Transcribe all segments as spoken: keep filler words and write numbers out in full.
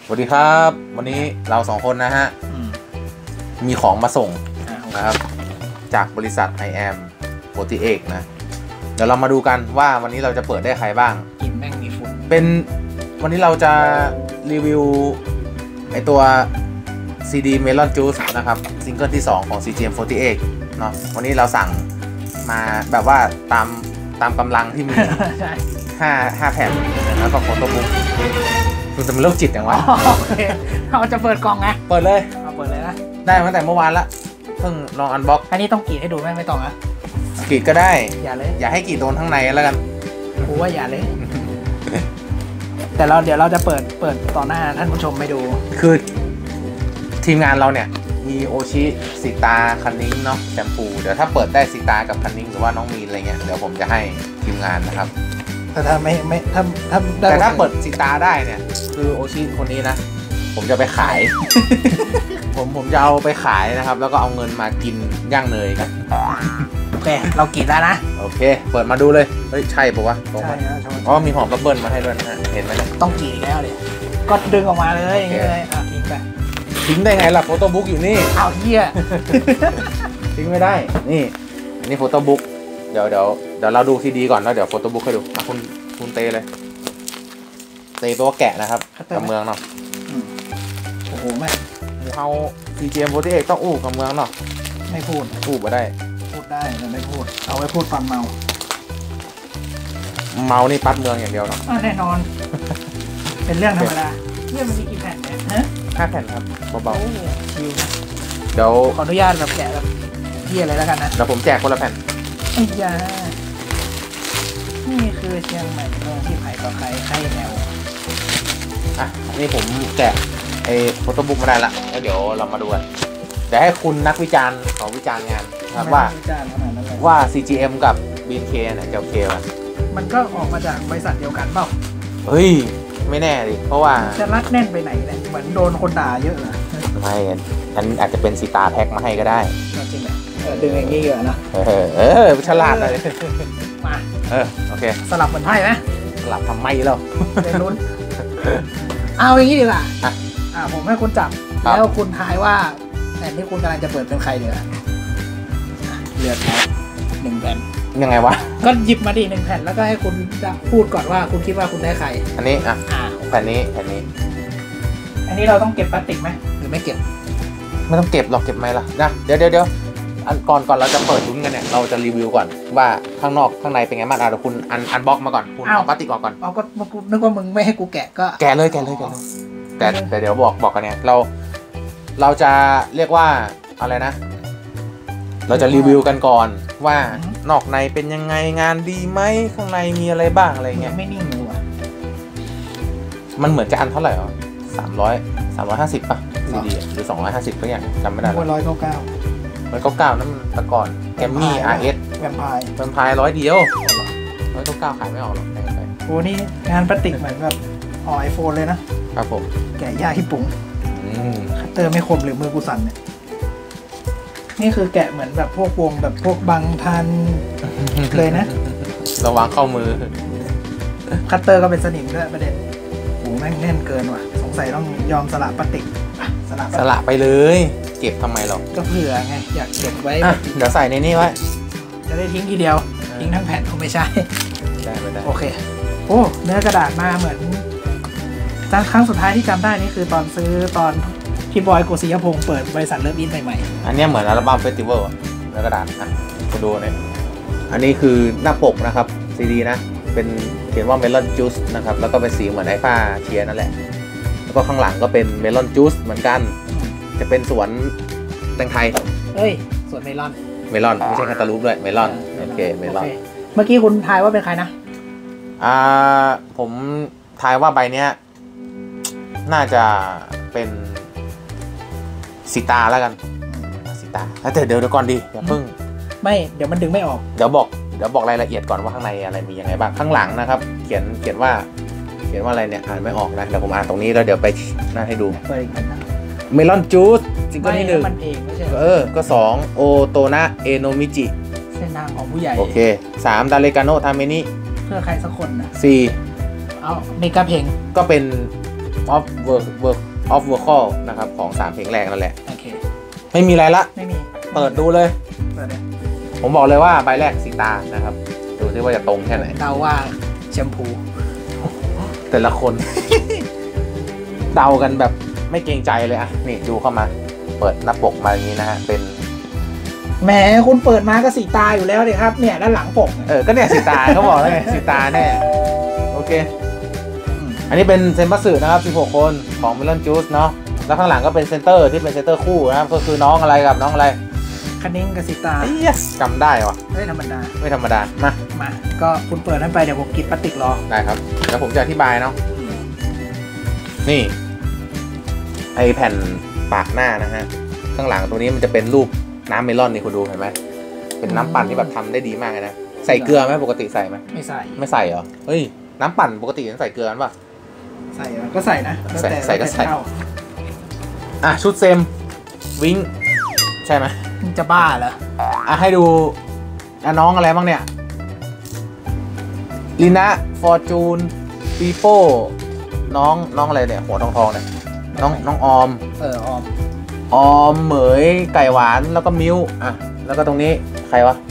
สวัสดีครับวันนี้เราสองคนนะฮะมีของมาส่งนะครับจากบริษัท ไอ แอม โฟร์ตี้เอ็กซ์ นะเดี๋ยวเรามาดูกันว่าวันนี้เราจะเปิดได้ใครบ้างกินแม่งมีฝุ่นเป็นวันนี้เราจะรีวิวไอตัว ซี ดี Melon Juice นะครับซิงเกิลที่สองของ ซี จี เอ็ม โฟร์ตี้เอ็กซ์ เนาะวันนี้เราสั่งมาแบบว่าตามตามกำลังที่มีห้าห้าแผ่นแล้วก็โฟโต้บุ๊กคุณจะเป็นโรคจิตอย่างวะโอเคเราจะเปิดกล่องไงเปิดเลยเอาเปิดเลยนะได้มาแต่เมื่อวานละเพิ่งลองอันบ็อกอันนี้ต้องกรีดให้ดูไหมไม่ต้องนะกรีดก็ได้อย่าเลยอย่าให้กรีดโดนข้างในแล้วกันกูว่าอย่าเลยแต่เราเดี๋ยวเราจะเปิดเปิดต่อหน้าท่านผู้ชมไม่ดูคือทีมงานเราเนี่ยมีโอชิสิตาคันนิ้งเนาะแชมพูเดี๋ยวถ้าเปิดได้สิตากับคันนิ้งหรือว่าน้องมีนอะไรเงี้ยเดี๋ยวผมจะให้ทีมงานนะครับแต่ถ้าไม่ไม่ถ้าถ้าแต่ถ้าเปิดสิตาได้เนี่ยคือโอชิคนนี้นะผมจะไปขาย ผมผมจะเอาไปขายนะครับแล้วก็เอาเงินมากินย่างเนยกันโอเคเรากินแล้วนะโอเคเปิดมาดูเลยเฮ้ยใช่ปะวะใช่ครับอ๋อมีหอมบับเบิ้ลมาให้ด้วยนะฮะเห็นไหมเนี่ยต้องกรีดแล้วเลยก็ดึงออกมาเลยอย่างเงี้ยเลยอ่ะทิ้งไปทิ้งได้ไงล่ะโฟโต้บุ๊กอยู่นี่เอาเหี้ยทิ้งไม่ได้นี่อันนี้โฟโต้บุ๊กเดี๋ยวเดี๋ยวเดี๋ยวเราดูซีดีก่อนแล้วเดี๋ยวโฟโต้บุ๊กให้ดูอ่ะคุณคุณเตเลยเตแปลว่าแกะนะครับกับเมืองเนาะโอ้โหแม่เฮา ซี จี เอ็ม โฟร์ตี้เอ็กซ์ต้องอู้กับเมืองเนาะไม่พูดอู้มาได้พูดได้แต่ไม่พูดเอาไว้พูดตอนเมาเมานี่ปัดเมืองอย่างเดียวเนาะแน่นอนเป็นเรื่องธรรมดาเนี่ยมันมีกี่แผ่นเนี่ยฮะห้าแผ่นครับเบาๆชิวนะเดี๋ยวขออนุญาตแบบแกะแบบเยี่ยเลยแล้วกันนะเดี๋ยวผมแจกคนละแผ่นไอ้ยานี่คือเชียงใหม่เมืองที่ใครต่อใครใครแนวอ่ะนี่ผมแกะไอ้โฟโต้บุ๊กมาได้ละแล้วเดี๋ยวเรามาดูกันเดี๋ยวให้คุณนักวิจารณ์ของวิจารณ์งานนะครับว่าว่า ซี จี เอ็ม กับ บี เอ็น เค เนี่ยจะโอเคป่ะมันก็ออกมาจากบริษัทเดียวกันเปล่าเฮ้ยไม่แน่ดิเพราะว่าจะรัดแน่นไปไหนเนี่ยเหมือนโดนคนด่าเยอะเหรอไม่อันอาจจะเป็นสีตาแพ็คมาให้ก็ได้จริงไหมดึงอย่างนี้เยอะนะเออเออฉลาดเลยมาเออโอเคสลับเหมือนไพ่ไหมสลับทำไมแล้วเล่นลุ้นเอาอย่างนี้ดีกว่าอ่าผมให้คุณจับแล้วคุณทายว่าแผ่นที่คุณกำลังจะเปิดเป็นใครเดือเลือดแพ้หนึ่งแผ่นยังไงวะก็หยิบมาดิหนึ่งแผ่นแล้วก็ให้คุณพูดก่อนว่าคุณคิดว่าคุณได้ใครอันนี้อ่ะแผ่นนี้แผ่นนี้อันนี้เราต้องเก็บพลาสติกไหมหรือไม่เก็บไม่ต้องเก็บหรอกเก็บไหมล่ะนะเดี๋ยวเดี๋ยวเดี๋ยวอันก่อนก่อนเราจะเปิดลุ้นกันเนี่ยเราจะรีวิวก่อนว่าข้างนอกข้างในเป็นไงบ้างอ่ะเดี๋ยวคุณอันอันบ็อกมาก่อนคุณเอาพลาสติกออกก่อนเอาก็นึกว่ามึงไม่ให้กูแกะก็แกะเลยแกะเลยแกะเลยแต่แต่เดี๋ยวบอกบอกกันเนี่ยเราเราจะเรียกว่าอะไรนะเราจะรีวิวกันก่อนว่านอกในเป็นยังไงงานดีไหมข้างในมีอะไรบ้างอะไรเงี้ยไม่นิ่งเลยว่ะมันเหมือนจะอันเท่าไหร่อ๋อสามร้อยสามร้อยห้าสิบป่ะซีดีหรือสองร้อยห้าสิบก็อย่างจำไม่ได้ร้อยเก้าเก้าร้อยเก้าเก้านั่นตะก่อนแกมมี่ อาร์ เอสแวมไพร์แวมไพร์ร้อยเดียวร้อยเก้าเก้าขายไม่ออกหรอกไปโอ้นี่งานพลาสติกเหมือนแบบห่อไอโฟนเลยนะครับผมแกะยากที่ปุ๋งคัตเตอร์ไม่คมหรือมือกูสั่นเนี่ยนี่คือแกะเหมือนแบบพวกวงแบบพวกบังทันเลยนะระวังเข้ามือคัตเตอร์ก็เป็นสนิมด้วยประเด็นโอ้แม่งแน่นเกินว่ะสงสัยต้องยอมสละพลาสติกสละสละไปเลยเก็บทำไมหรอก็เผื่อไงอยากเก็บไว้เดี๋ยวใส่ในนี้ไว้จะได้ทิ้งทีเดียวทิ้งทั้งแผ่นคงไม่ใช่ได้ไม่ได้โอเคโอ้เนื้อกระดาษมาเหมือนครั้งสุดท้ายที่จำได้นี่คือตอนซื้อตอนที่บอยโกศิยพงศ์เปิดบริษัทเลิฟอินใหม่ๆอันนี้เหมือนอัลบั้มเฟสติวัลเนื้อกระดาษอ่ะคุณดูเนี่ยอันนี้คือหน้าปกนะครับซีดีนะเป็นเขียนว่า Melon Juice นะครับแล้วก็เป็นสีเหมือนไอ้ผ้าเชียร์นั่นแหละแล้วก็ข้างหลังก็เป็น Melon Juice เหมือนกันจะเป็นสวนแตงไทยเฮ้ยสวนเมลอนเมลอนไม่ใช่คาตาลูปด้วยเมลอนโอเคเมลอนเมื่อกี้คุณทายว่าเป็นใครนะอ่าผมทายว่าใบเนี้ยน่าจะเป็นสีตาแล้วกันสีตาแต่เดี๋ยวเดี๋ยวก่อนดีอย่าเพิ่งไม่เดี๋ยวมันดึงไม่ออกเดี๋ยวบอกเดี๋ยวบอกรายละเอียดก่อนว่าข้างในอะไรมียังไงบ้างข้างหลังนะครับเขียนเขียนว่าเขียนว่าอะไรเนี่ยอ่านไม่ออกนะเดี๋ยวผมอ่านตรงนี้แล้วเดี๋ยวไปหน้าให้ดูเมลอนจูสซิงเกิลที่หนึ่งเออก็สองโอโตนะเอโนมิจิเส้นทางของผู้ใหญ่โอเคสามดาเลกาโนทาเมนิเพื่อใครสักคนนะสี่เอาเมกาเพลงก็เป็น of work work of vocal นะครับของสามเพลงแรกนั่นแหละโอเคไม่มีอะไรละไม่มีเปิดดูเลยเปิดเลยผมบอกเลยว่าใบแรกสีตานะครับดูซิว่าจะตรงแค่ไหนเดาว่าแชมพูแต่ละคน เดากันแบบไม่เกรงใจเลยอ่ะนี่ดูเข้ามาเปิดหน้าปกมาอย่างนี้นะฮะเป็นแหมคุณเปิดมาก็สีตาอยู่แล้วเลยครับเนี่ยด้านหลังปกเออก็เนี่ยสีตาเขาบอกเลยสีตาแน่โอเคอันนี้เป็นเซนบัสสึนะครับสิบหกคนของ Melon Juice เนาะแล้วข้างหลังก็เป็นเซนเตอร์ที่เป็นเซนเตอร์คู่นะครับก็คือน้องอะไรกับน้องอะไรคันนิ้งกับสีตาจำได้วะไม่ธรรมดาไม่ธรรมดามามาก็คุณเปิดนั้นไปเดี๋ยวผมกินพลาสติกรอได้ครับแล้วผมจะอธิบายเนาะนี่ไอแผ่นปากหน้านะฮะข้างหลังตัวนี้มันจะเป็นรูปน้ำเมลอนนี่คุณดูเห็นไหมเป็นน้ำปั่นที่แบบทำได้ดีมากเลยนะใส่เกลือไหมปกติใส่ไหมไม่ใส่ไม่ใส่เหรอเฮ้ยน้ำปั่นปกติใส่เกลือป่ะใส่ก็ใส่นะใส่ใส่ก็ใส่อ่ะชุดเซมวิงใช่ไหมจะบ้าเหรออ่ะให้ดูอ่ะน้องอะไรบ้างเนี่ยลีน่าฟอร์จูนปีโป้น้องน้องอะไรเนี่ยหัวทองทองเนี่ยน้องน้องออมเออออมออมเหมยไก่หวานแล้วก็มิ้วอ่ะแล้วก็ตรงนี้ใครวะ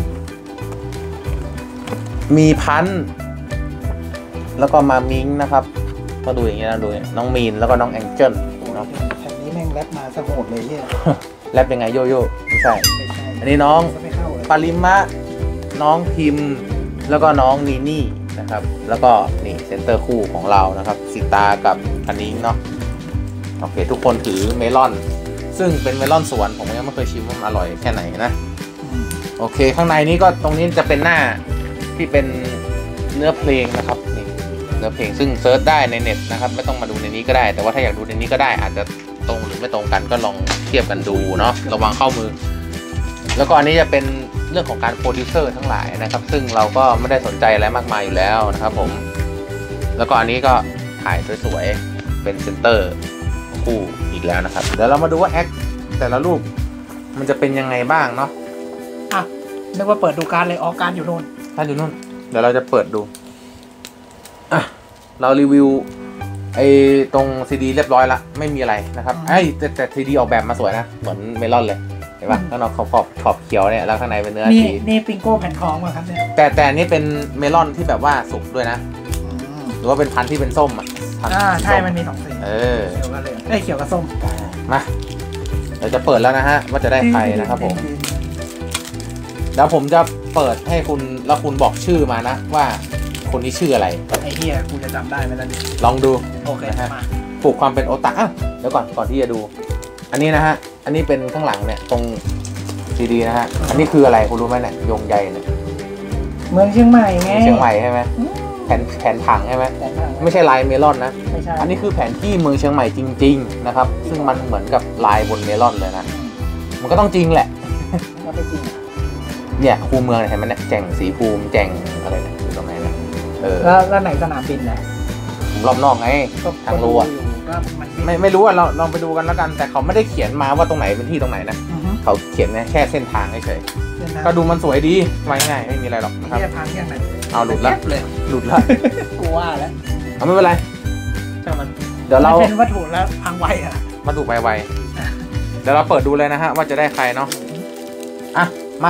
มีพันแล้วก็มามิงนะครับก็ดูอย่างเงี้ยนะดูน้องมีนแล้วก็น้องแองเจิลเนาะแผ่นนี้แม่งแรปมาสะโหดเลยเนี่ยแรปยังไงโยโย่ไม่ใช่อันนี้น้องปาริมะน้องพิมแล้วก็น้องนีนี่นะครับแล้วก็นี่เซนเตอร์คู่ของเรานะครับสิตากับอันนี้เนาะโอเคทุกคนถือเมลอนซึ่งเป็นเมลอนสวนผมยังไม่เคยชิมว่ามันอร่อยแค่ไหนนะโอเคข้างในนี้ก็ตรงนี้จะเป็นหน้าที่เป็นเนื้อเพลงนะครับนี่เนื้อเพลงซึ่งเซิร์ชได้ในเน็ตนะครับไม่ต้องมาดูในนี้ก็ได้แต่ว่าถ้าอยากดูในนี้ก็ได้อาจจะตรงหรือไม่ตรงกันก็ลองเทียบกันดูเนาะระวังเข้ามือแล้วก็อันนี้จะเป็นเรื่องของการโปรดิวเซอร์ทั้งหลายนะครับซึ่งเราก็ไม่ได้สนใจอะไรมากมายอยู่แล้วนะครับผมแล้วก็อันนี้ก็ถ่ายสวยๆเป็นเซนเตอร์คู่อีกแล้วนะครับเดี๋ยวเรามาดูว่าแอคแต่ละรูปมันจะเป็นยังไงบ้างเนาะอ่ะนึกว่าเปิดดูการเลยออกการอยู่นู่นการอยู่นู่นเดี๋ยวเราจะเปิดดูอ่ะเรารีวิวไอ้ตรงซีดีเรียบร้อยละไม่มีอะไรนะครับไอ้แต่แต่ซีดีออกแบบมาสวยนะเหมือนเมลอนเลยเห็นป่ะข้างนอกขอบขอบขอบเขียวเนี่ยแล้วข้างในเป็นเนื้อสีนี่ปิงโก้แผ่นทองป่ะครับเนี่ยแต่แต่นี่เป็นเมลอนที่แบบว่าสุกด้วยนะหรือว่าเป็นพันธุ์ที่เป็นส้มอ่ะอ่าใช่มันมีสองสีเออเขียวกับเหลืองไอ้เขียวกับส้มมาเราจะเปิดแล้วนะฮะว่าจะได้ใครนะครับผมแล้วผมจะเปิดให้คุณแล้วคุณบอกชื่อมานะว่าคนนี้ชื่ออะไรไอ้เหี้ยกูจะจำได้ไหมล่ะลองดูโอเคนะฮะปลูกความเป็นโอตาอ่ะเดี๋ยวก่อนก่อนที่จะดูอันนี้นะฮะอันนี้เป็นข้างหลังเนี่ยตรงซีดีนะฮะอันนี้คืออะไรคุณรู้ไหมเนี่ยยงใยเนี่ยเมืองเชียงใหม่ไงเชียงใหม่ใช่ไหมแผนแผนผังใช่ไหมไม่ใช่ลายเมลอนนะไม่ใช่อันนี้คือแผนที่เมืองเชียงใหม่จริงๆนะครับซึ่งมันเหมือนกับลายบนเมลอนเลยนะมันก็ต้องจริงแหละก็ไม่จริงเนี่ยคูเมืองเห็นไหมเนี่ยแจ่งสีภูมิแจ่งอะไรเนี่ยอยู่ตรงไหนนะเออแล้วแล้วไหนสนามบินเนี่ยรอบนอกไงทางรั้วไม่ไม่รู้อ่ะเราลองไปดูกันแล้วกันแต่เขาไม่ได้เขียนมาว่าตรงไหนเป็นที่ตรงไหนนะเขาเขียนแค่เส้นทางเฉยๆก็ดูมันสวยดีไว้ง่ายไม่มีอะไรหรอกนะครับเอาหลุดละหลุดละกูว่าแล้วเอาไม่เป็นไรช่างมันเดี๋ยวเราเป็นวัตถุแล้วพังไวอ่ะวัตถุไวๆเดี๋ยวเราเปิดดูเลยนะฮะว่าจะได้ใครเนาะอ่ะมา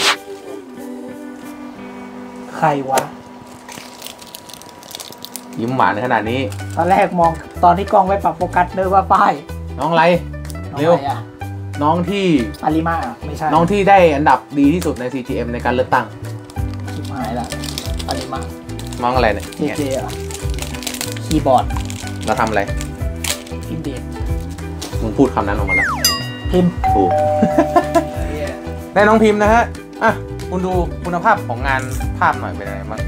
ใครวะยิ้มหวานขนาดนี้ตอนแรกมองตอนที่กล้องไว้ปรับโฟกัสเนึกว่าป้ายน้องไรเร็วน้องที่อาริมาไม่ใช่น้องที่ได้อันดับดีที่สุดใน ซี จี เอ็ม ในการเลือกตั้งคิดหายละอาริมาน้องอะไรเนี่ยเจเจอ่ะคีย์บอร์ดเราทำอะไรพิมพ์เดทมึงพูดคำนั้นออกมาแล้วพิมพ์ถูกได้น้องพิมพ์นะฮะอ่ะคุณดูคุณภาพของงานภาพหน่อยเป็นอะไรบ้าง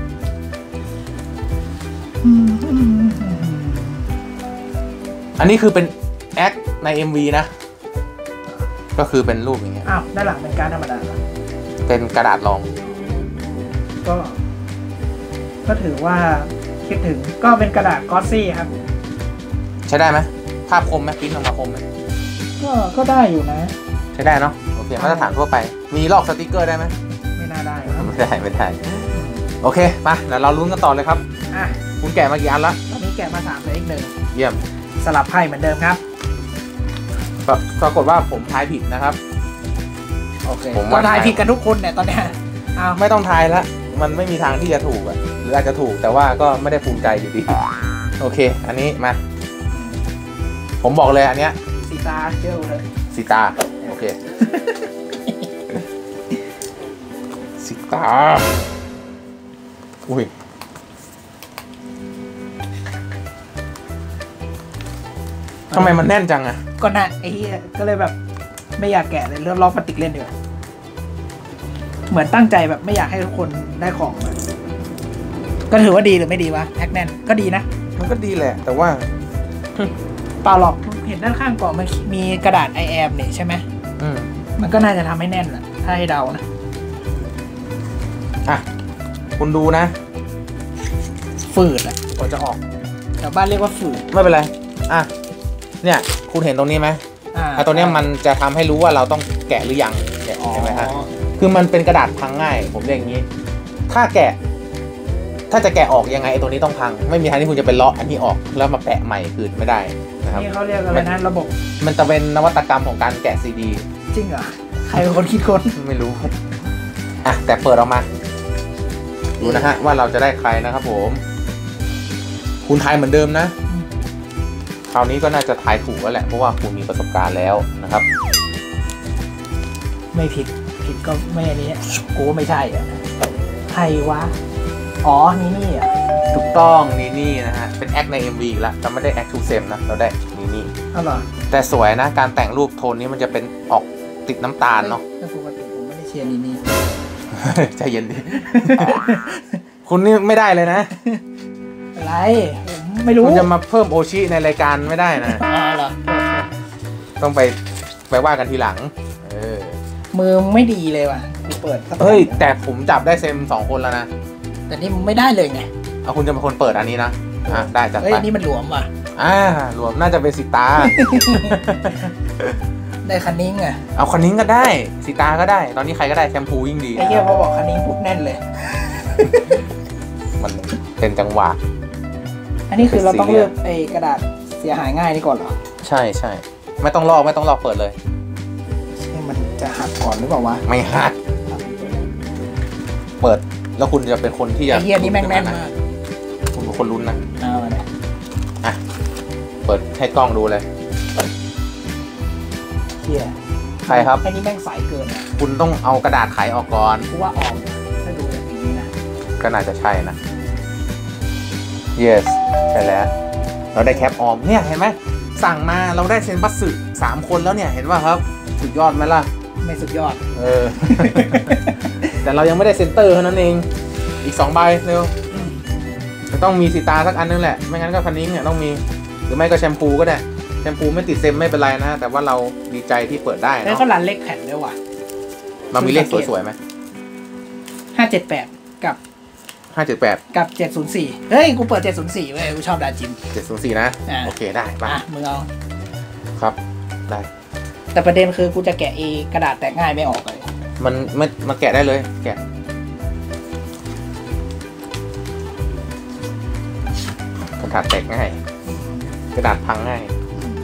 อันนี้คือเป็นแอคใน เอ็ม วี นะก็คือเป็นรูปอย่างเงี้ยอ้าวด้านหลังเป็นการธรรมดาเป็นกระดาษรองก็ก็ถือว่าคิดถึงก็เป็นกระดาษกอสซี่ครับใช้ได้ไหมภาพคมไหมพิมพ์ออกมาคมไหมก็ก็ได้อยู่นะใช้ได้เนาะโอเคมาตรฐานทั่วไปมีลอกสติกเกอร์ได้ไหมไม่น่าได้ไม่ได้ไม่ได้โอเคมาเดี๋ยวเราลุ้นกันต่อเลยครับอ่ะคุณแกะมากี่อันละตอนนี้แกะมาสามเลยอีกหนึ่งเยี่ยมสลับไพ่เหมือนเดิมครับปรากฏว่าผมทายผิดนะครับโอเคผมก็ว่าทายผิดกันทุกคนเนี่ยตอนเนี้ยเอาไม่ต้องทายละมันไม่มีทางที่จะถูกอะหรืออาจจะถูกแต่ว่าก็ไม่ได้ภูมิใจอยู่ดีโอเค อันนี้มา ผมบอกเลยอันเนี้ยสีตาเชื่อเลยสีตาโอเคสีตาอุ้ยทำไมมันแน่นจังอะก็น่ะไอ้เหี้ยก็เลยแบบไม่อยากแกะเลยเริ่มลองปฏิกเล่นดีกว่าเหมือนตั้งใจแบบไม่อยากให้ทุกคนได้ของอะก็ถือว่าดีหรือไม่ดีวะแพ็กแน่นก็ดีนะมันก็ดีแหละ แต่ว่าเปล่าหรอกเห็นด้านข้างกล่องมันมีกระดาษ ไอ แอม นี่ใช่ไหมอืมมันก็น่าจะทำให้แน่นแหละถ้าให้เดานะอ่ะคุณดูนะฝืดอะกว่าจะออกแถวบ้านเรียกว่าฝืดไม่เป็นไรอ่ะเนี่ยคุณเห็นตรงนี้ไหมอ่าอ่ะตรงเนี้ยมันจะทำให้รู้ว่าเราต้องแกะหรือยังเนี่ยเห็นไหมฮะคือมันเป็นกระดาษพังง่ายผมเรียกอย่างนี้ ถ้าแกะ ถ้าจะแกะออกยังไงไอ้ตัวนี้ต้องพังไม่มีทางที่คุณจะไปเลาะอันนี้ออกแล้วมาแปะใหม่คืนไม่ได้นะครับนี่เขาเรียกอะไรนะระบบมันจะเป็นนวัตกรรมของการแกะซีดีจริงเหรอใครเป็นคนคิดค้นไม่รู้อ่ะแต่เปิดออกมาดูนะฮะว่าเราจะได้ใครนะครับผมคุณทายเหมือนเดิมนะคราวนี้ก็น่าจะทายถูกแล้วแหละเพราะว่าคุณมีประสบการณ์แล้วนะครับไม่ผิดผิดก็ไม่อันนี้กูว่าไม่ใช่อ่ะใครวะอ๋อนี่นี่อ่ะถูกต้องนี่นี่นะฮะเป็นแอคใน เอ็ม วี อีกแล้วแต่ไม่ได้แอคทูเซมนะเราได้นี่นี่เอาเหรอแต่สวยนะการแต่งรูปโทนนี้มันจะเป็นออกติดน้ำตาลเนาะแต่ปกติผมไม่ได้เชียร์นี่นี่ใจเย็นดิ คุณนี่ไม่ได้เลยนะอะไรผมไม่รู้คุณจะมาเพิ่มโอชิในรายการไม่ได้นะอ๋อเหรอต้องไปไปว่ากันทีหลังเออมือไม่ดีเลยว่ะกูเปิดสักเฮ้ยแต่ผมจับได้เซมสองคนแล้วนะแต่นี่มึงไม่ได้เลยไงเอาคุณจะเป็นคนเปิดอันนี้นะอ่ะได้จัดเฮ้ยไปอันนี่มันหลวมว่ะอ่ารวมน่าจะเป็นสิตาได้คันนิ้งอ่ะเอาคนนี้ก็ได้สิตาก็ได้ ตอนนี้ใครก็ได้แชมพูยิ่งดีไอ้เหี้ยพอบอกคันนิ้งปุ๊บแน่นเลยมันเป็นจังหวะอันนี้คือเราต้องเลือกไอ้กระดาษเสียหายง่ายนี่ก่อนเหรอใช่ใช่ไม่ต้องลอกไม่ต้องลอกเปิดเลยให้มันจะหักก่อนหรือเปล่าวะไม่หักเปิดแล้วคุณจะเป็นคนที่จะไอ้เหี้ยนี่แม่งแน่นมากคุณเป็นคนลุ้นนะเอาเลยอ่ะเปิดให้กล้องดูเลยเหี้ยใครครับไอ้นี่แม่งใสเกินอ่ะคุณต้องเอากระดาษไขออกก่อนกูว่าออกถ้าดูอย่างนี้นะก็น่าจะใช่นะ yes ใช่แล้ว เราได้แคปออมเนี่ยเห็นไหมสั่งมาเราได้เซนบัสสึสามคนแล้วเนี่ยเห็นป่ะครับสุดยอดไหมล่ะไม่สุดยอดเออ แต่เรายังไม่ได้เซนเตอร์เท่านั้นเองอีกสองใบเร็วจะต้องมีสีตาสักอันนึงแหละไม่งั้นก็คันนิ้งเนี่ยต้องมีหรือไม่ก็แชมพูก็ได้แชมพูไม่ติดเซมไม่เป็นไรนะแต่ว่าเราดีใจที่เปิดได้แล้วเนาะก็รันเลขแผ่นด้วยว่ะมันมีเลขสวยๆไหมห้าเจ็ดแปดกับห้าเจ็ดแปดกับเจ็ดศูนย์สี่เฮ้ยกูเปิดเจ็ดศูนย์สี่เว้ยกูชอบดาจิมเจ็ดศูนย์สี่นะอ่าโอเคได้ป่ะอ่ะมึงเอาครับได้แต่ประเด็นคือกูจะแกะเอกระดาษแตกง่ายไม่ออกเลยมันไม่มาแกะได้เลยแกะกระดาษแตกง่ายกระดาษพังง่าย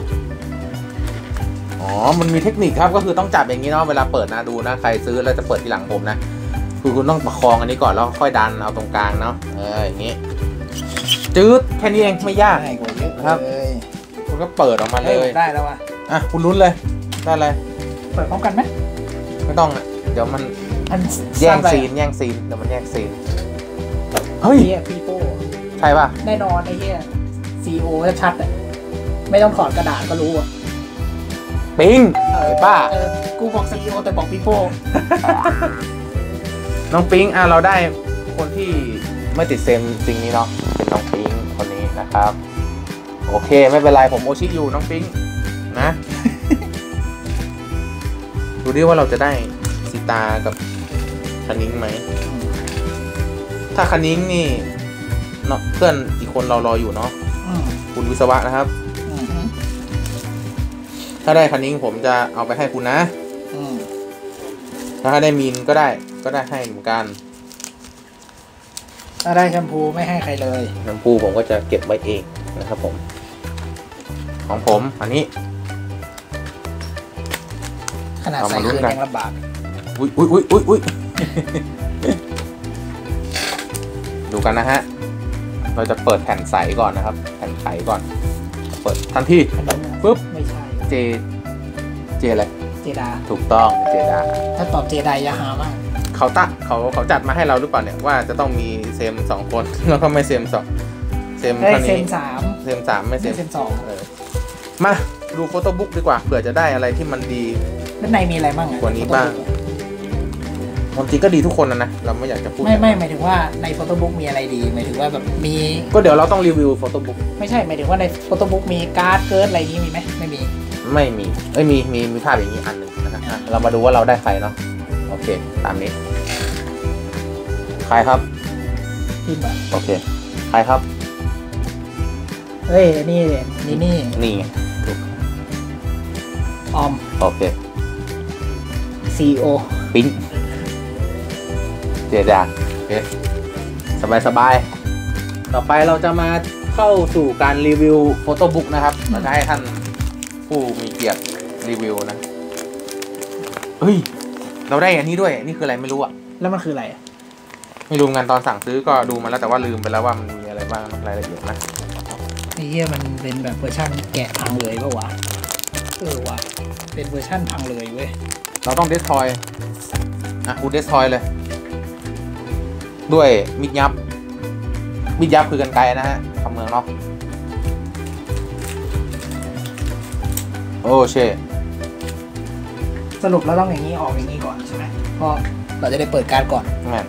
อ๋อมันมีเทคนิคครับก็คือต้องจับอย่างนี้เนาะเวลาเปิดนะดูนะใครซื้อแล้วจะเปิดทีหลังผมนะคือคุณต้องประคองอันนี้ก่อนแล้วค่อยดันเอาตรงกลางเนาะเอออย่างนี้จืดแค่นี้เองไม่ยากง่ายกว่าเยอะครับเลยคุณก็เปิดออกมาเลเฮ้ยยได้แล้วว่ะอ่ะคุณลุ้นเลยได้เลยเปิดพร้อมกันไหมไม่ต้องอ่ะเดี๋ยวมันอันแย่งสร้าซีอะไรนแย่งซีนเดี๋ยวมันแย่งซีนเฮ้ยเฮียปีโป้ใช่ป่ะแน่นอนไอ้เฮียซีโอชัดๆอ่ะไม่ต้องถอดกระดาษก็รู้อ่ะปิงเออไอ้ป้าเออกูบอกซีโอแต่บอกปีโป้น้องปิงอ่ะเราได้คนที่ไม่ติดเซมสิ่งนี้เนาะเป็นน้องปิงคนนี้นะครับโอเคไม่เป็นไรผมโอชิอยู่น้องปิงนะ ดูดิว่าเราจะได้สีตากับคณิ้งไหมถ้าคณิ้งนี่เนาะเพื่อนอีกคนเรารออยู่เนาะอืมคุณวิศวะนะครับอืมถ้าได้คณิ้งผมจะเอาไปให้คุณนะอืมถ้าได้มีนก็ได้ก็ได้ให้เหมือนกันถ้าได้แชมพูไม่ให้ใครเลยน้ำปูผมก็จะเก็บไว้เองนะครับผมของผมอันนี้ขนาดใส่คืนยังลำบากอุ้ยอุ้ยอุ้ยอุ้ยอุ้ย ดูกันนะฮะเราจะเปิดแผ่นใสก่อนนะครับแผ่นใสก่อนเปิดทันทีปึ๊บไม่ใช่เจเจอะไรเจดาถูกต้องเจดาถ้าตอบเจไดอย่าหามากเขาตะเขาเขาจัดมาให้เราหรือเปล่าเนี่ยว่าจะต้องมีเซมสองคนแล้วก็ไม่เซมสองเซมเอ้ยเท่าเซนี้มสามเซมสามไม่เซไม่มเซมสองเออมาดูโฟโต้บุ๊กดีกว่าเผื่อจะได้อะไรที่มันดีด้านในมีอะไรบ้างอ่ะกว่านี้บ้าง ความจริงก็ดีทุกคนนะนะเราไม่อยากจะพูดไม่ไม่หมายถึงว่าในโฟโต้บุ๊กมีอะไรดีหมายถึงว่าแบบมีก็เดี๋ยวเราต้องรีวิวโฟโต้บุ๊กไม่ใช่หมายถึงว่าในโฟโต้บุ๊กมีการ์ดเกิร์ดอะไรอย่างงี้มีไหมไม่มีไม่มีเอ้ยมีมีมีภาพอย่างนี้อันหนึ่งนะฮะอ่ะเรามาดูว่าเราได้ใครเนาะโอเคตามนี้ใครครับพิมพ์อ่ะโอเคใครครับเฮ้ยนี่นี่นี่นี่ไงถูกออมโอเคซีโอปิ๊งเจดาโอเคสบายสบายต่อไปเราจะมาเข้าสู่การรีวิวโฟโต้บุ๊กนะครับเราจะให้ท่านผู้มีเกียรติรีวิวนะเฮ้ยเราได้อันนี้ด้วยนี่คืออะไรไม่รู้อะแล้วมันคืออะไรไม่รู้งานตอนสั่งซื้อก็ดูมาแล้วแต่ว่าลืมไปแล้วว่ามันมีอะไรบ้างรายละเอียดนะไอ้เหี้ยมันเป็นแบบเวอร์ชันแกะพังเลยปะวะเออวะเป็นเวอร์ชันพังเลยเว้ยเราต้องเดสทอยอ่ะกูเดสทอยเลย ด้วยมิดยับมิดยับคือกันไกลนะฮะคำเมืองเนาะโอ้เช่สรุปเราต้องอย่างนี้ออกอย่างนี้ก่อนใช่ไหมเพราะเราจะได้เปิดการ์ดก่อนงั้น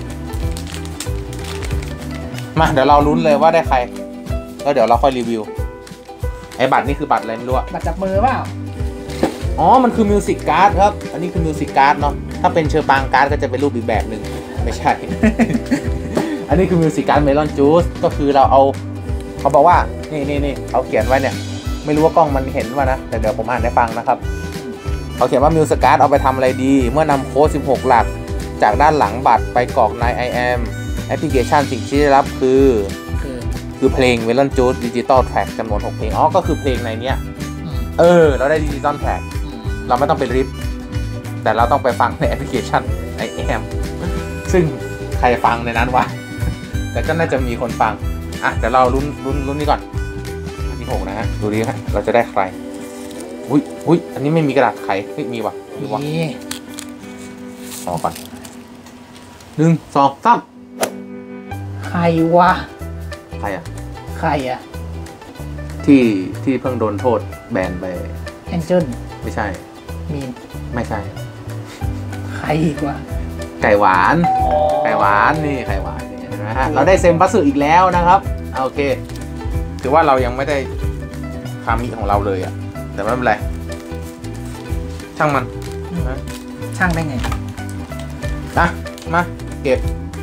มาเดี๋ยวเราลุ้นเลยว่าได้ใครแล้วเดี๋ยวเราค่อยรีวิวไอ้บัตรนี่คือบัตรอะไรไม่รู้อะบัตรจับมือเปล่าอ๋อมันคือมิวสิกการ์ดครับอันนี้คือมิวสิกการ์ดเนาะถ้าเป็นเชอร์ปางการ์ดก็จะเป็นรูปอีกแบบหนึ่งไม่ใช่ อันนี้คือมิวสิกการ์ดเมลอนจูสก็คือเราเอาเขาบอกว่านี่นี่นี่เขาเขียนไว้เนี่ยไม่รู้ว่ากล้องมันเห็นว่านะแต่เดี๋ยวผมอ่านให้ฟังนะครับเขาเขียนว่ามิวสิกการ์ดเอาไปทำอะไรดีเมื่อนำโค้ดสิบหกหลักจากด้านหลังบัตรไปกรอกใน ไอ แอม แอปพลิเคชันสิ่งที่ได้รับคือคือคือเพลง Melon Juice Digital Track จำนวนหกเพลงอ๋อก็คือเพลงในเนี้ยอืมเออเราได้ Digital Track อืมเราไม่ต้องไปริปแต่เราต้องไปฟังในแอปพลิเคชัน ไอ แอม ซึ่งใครฟังในนั้นวะ แต่ก็น่าจะมีคนฟังอ่ะเดี๋ยวเราลุ้นลุ้นลุ้นนี้ก่อนอันที่หกนะฮะดูดิฮะเราจะได้ใครอุ้ยอุ้ยอันนี้ไม่มีกระดาษไขเฮ้ยมีวะมีวะนี่รอก่อนหนึ่งสองสามใครวะใครอ่ะใครอะที่ที่เพิ่งโดนโทษแบนไปแองเจิลไม่ใช่มีนไม่ใช่ใครอีกวะไก่หวานอ๋อไข่หวานนี่ไข่หวานนี่เห็นไหมฮะเราได้เซมบัสสึอีกแล้วนะครับโอเคถือว่าเรายังไม่ได้คามิของเราเลยอะแต่ไม่เป็นไรช่างมันนะช่างได้ไงอ่ะมาเก็บ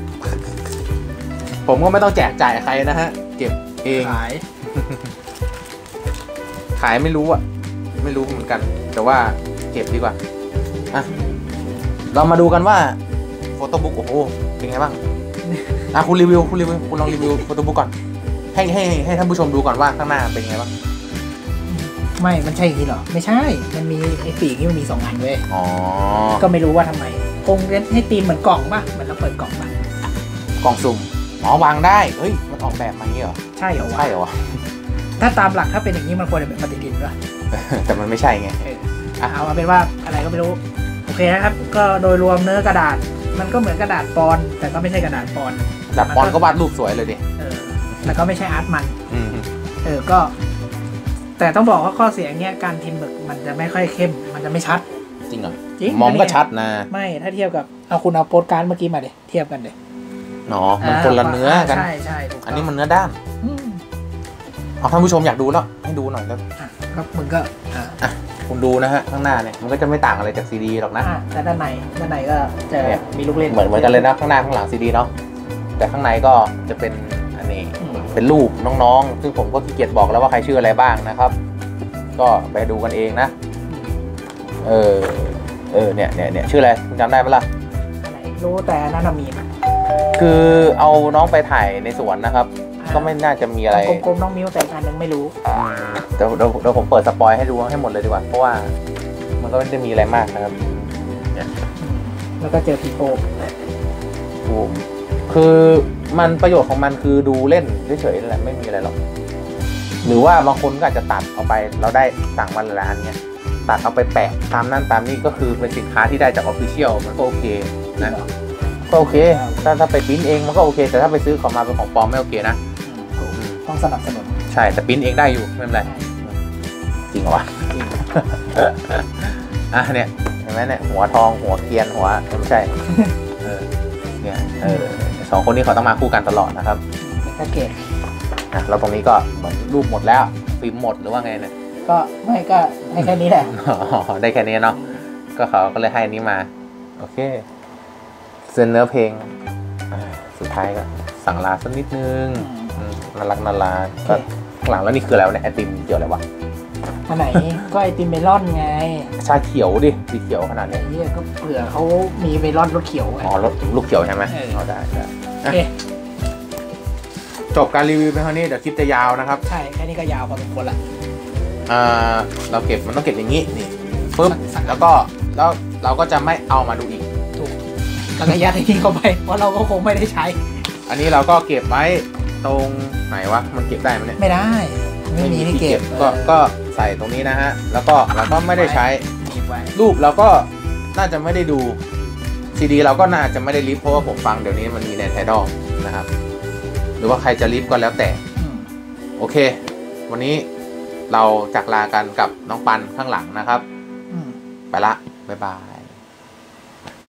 ผมก็ไม่ต้องแจกจ่ายใครนะฮะเก็บเองขายขายไม่รู้อะไม่รู้เหมือนกัน แต่ว่าเก็บดีกว่าอ่ะเรามาดูกันว่าโฟโต้บุ๊กโอ้โหเป็นไงบ้างอ่ะคุณรีวิวคุณรีวิวคุณลองรีวิวโฟโต้บุ๊กก่อนให้ให้ให้ท่านผู้ชมดูก่อนว่าข้างหน้าเป็นไงบ้างไม่มันใช่อย่างนี้เหรอไม่ใช่มันมีไอ้ปีกนี่มันมีสองอันเว้ยอ๋อก็ไม่รู้ว่าทำไมคงให้ตีนเหมือนกล่องป่ะเหมือนเราเปิดกล่องป่ะกล่องสุ่มอ๋อวางได้เฮ้ยมันออกแบบมาอย่างนี้เหรอใช่เหรอวะใช่เหรอวะถ้าตามหลักถ้าเป็นอย่างนี้มันควรจะเป็นปฏิทินป่ะแต่มันไม่ใช่ไงเอออ่ะเอามาเป็นว่าอะไรก็ไม่รู้โอเคนะครับก็โดยรวมเนื้อกระดาษ มันก็เหมือนกระดาษปอนแต่ก็ไม่ใช่กระดาษปอนดับปอนก็วาดรูปสวยเลยดิเออแต่ก็ไม่ใช่อาร์ตมันอืมเออก็ แต่ต้องบอกว่าข้อเสียเนี้ยการพิมพ์หมึกมันจะไม่ค่อยเข้มมันจะไม่ชัดจริงเหรอจริงมองก็ชัดนะไม่ถ้าเทียบกับเอาคุณเอาโปสการ์ดเมื่อกี้มาเดี๋ยเทียบกันเดี๋ยอ๋อมันคนละเนื้อกันใช่ใช่ถูกต้องอันนี้มันเนื้อด้านอืมเอาท่านผู้ชมอยากดูแล้วให้ดูหน่อยแล้วอ่ะครับมึงก็อ่าอ่ะคุณดูนะฮะข้างหน้าเนี่ยมันก็จะไม่ต่างอะไรจากซีดีหรอกนะอ่ะแต่ด้านในด้านในก็จะมีลูกเล่นเหมือนเหมือนกันเลยนะข้างหน้าข้างหลังซีดีเนาะแต่ข้างในก็จะเป็นอันนี้อืมเป็นรูปน้องๆ ซึ่งผมก็ขี้เกียจบอกแล้วว่าใครชื่ออะไรบ้างนะครับ ก็ไปดูกันเองนะ เออ เออ เนี่ยเนี่ยเนี่ยชื่ออะไรคุณจำได้ปะล่ะอะไรรู้แต่นั่นนะมีนคือเอาน้องไปถ่ายในสวนนะครับอก็ไม่น่าจะมีอะไรกลมๆน้องมิ้วแต่อีกอันนึงไม่รู้เดี๋ยวเดี๋ยวเดี๋ยวผมเปิดสปอยให้ดูให้หมดเลยดีกว่าเพราะว่ามันก็ไม่ได้มีอะไรมากนะครับเนี่ยแล้วก็เจอพีโป้คือมันประโยชน์ของมันคือดูเล่นเฉยๆนั่นแหละไม่มีอะไรหรอกหรือว่าบางคนก็อาจจะตัดเอาไปเราได้สั่งมาหลายอันเนี่ยตัดเอาไปแปะตามนั่นตามนี่ก็คือเป็นสินค้าที่ได้จากออฟฟิเชียลมันก็โอเคนะก็โอเคถ้าถ้าไปปริ้นเองมันก็โอเคแต่ถ้าไปซื้อของมาเป็นของปลอมไม่โอเคนะต้องสนับสนุนใช่แต่ปริ้นเองได้อยู่ไม่เป็นไรจริงเหรอวะอ่ะเนี่ยเห็นไหมเนี่ยหัวทองหัวเกรียนหัวไม่ใช่เออเนี่ยเออสองคนนี้เขาต้องมาคู่กันตลอดนะครับโอเคนะเราตรงนี้ก็เหมือนรูปหมดแล้วฟิล์มหมดหรือว่าไงเนี่ยก็ไม่ก็ให้แค่นี้แหละได้แค่นี้เนาะก็เขาก็เลยให้อันนี้มาโอเคเซ็นเนื้อเพลงสุดท้ายก็สั่งลาสักนิดนึงน่ารักน่ารักก็ข้างหลังแล้วนี่คืออะไรเนี่ยไอติมเกี่ยวอะไรวะอันไหนก็ไอติมเมลอนไงชาเขียวดิสีเขียวขนาดนี้นี่ก็เผื่อเขามีเมลอนรสเขียวอ๋อรสลูกเขียวใช่ไหมอ๋อได้ได้โอเคจบการรีวิวไปเท่านี้เดี๋ยวคลิปจะยาวนะครับใช่แค่นี้ก็ยาวพอสมควรละอ่าเราเก็บมันต้องเก็บอย่างนี้นี่ปึ๊บแล้วก็แล้วเราก็จะไม่เอามาดูอีกถูกแล้วก็ยัดให้ทิ้งเข้าไปเพราะเราก็คงไม่ได้ใช้อันนี้เราก็เก็บไว้ตรงไหนวะมันเก็บได้ไหมเนี่ยไม่ได้ไม่มีที่เก็บก็ก็ใส่ตรงนี้นะฮะแล้วก็เราก็ไม่ได้ใช้รูปเราก็น่าจะไม่ได้ดูซีดีเราก็น่าจะไม่ได้ลิฟต์เพราะว่าผมฟังเดี๋ยวนี้มันมีในไทดอลนะครับหรือว่าใครจะลิฟต์ก็แล้วแต่โอเควันนี้เราจากลากันกับน้องปันข้างหลังนะครับไปละบ๊ายบาย